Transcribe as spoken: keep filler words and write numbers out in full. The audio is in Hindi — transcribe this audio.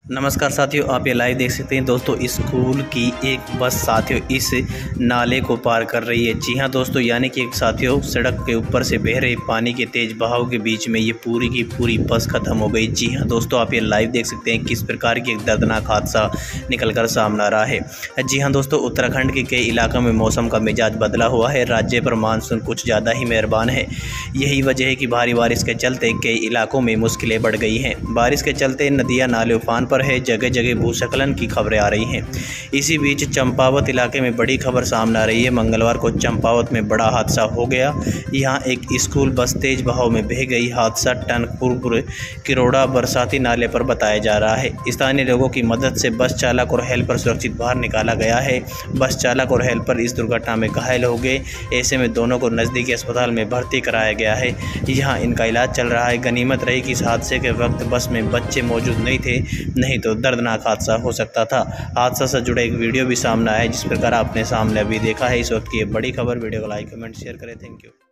नमस्कार साथियों, आप ये लाइव देख सकते हैं दोस्तों। स्कूल की एक बस साथियों इस नाले को पार कर रही है। जी हां दोस्तों, यानी कि एक साथियों सड़क के ऊपर से बह रहे पानी के तेज बहाव के बीच में ये पूरी की पूरी बस खत्म हो गई। जी हां दोस्तों, आप ये लाइव देख सकते हैं किस प्रकार की एक दर्दनाक हादसा निकल कर सामने आ रहा है। जी हाँ दोस्तों, उत्तराखंड के कई इलाकों में मौसम का मिजाज बदला हुआ है। राज्य पर मानसून कुछ ज़्यादा ही मेहरबान है। यही वजह है कि भारी बारिश के चलते कई इलाकों में मुश्किलें बढ़ गई हैं। बारिश के चलते नदियाँ नाले उफान पर है, जगह जगह भूस्खलन की खबरें आ रही हैं। इसी बीच चंपावत इलाके में बड़ी खबर सामने आ रही है। मंगलवार को चंपावत में बड़ा हादसा हो गया। यहां एक स्कूल बस तेज बहाव में बह गई। हादसा टनकपुर किरोड़ा बरसाती नाले पर बताया जा रहा है। स्थानीय लोगों की मदद से बस चालक और हेल्पर सुरक्षित बाहर निकाला गया है। बस चालक और हेल्पर इस दुर्घटना में घायल हो गए। ऐसे में दोनों को नज़दीकी अस्पताल में भर्ती कराया गया है। यहाँ इनका इलाज चल रहा है। गनीमत रही कि इस हादसे के वक्त बस में बच्चे मौजूद नहीं थे, नहीं तो दर्दनाक हादसा हो सकता था। हादसा से जुड़ा एक वीडियो भी सामने आया है, जिस प्रकार आपने सामने अभी देखा है। इस वक्त की बड़ी खबर। वीडियो को लाइक कमेंट शेयर करें। Thank you.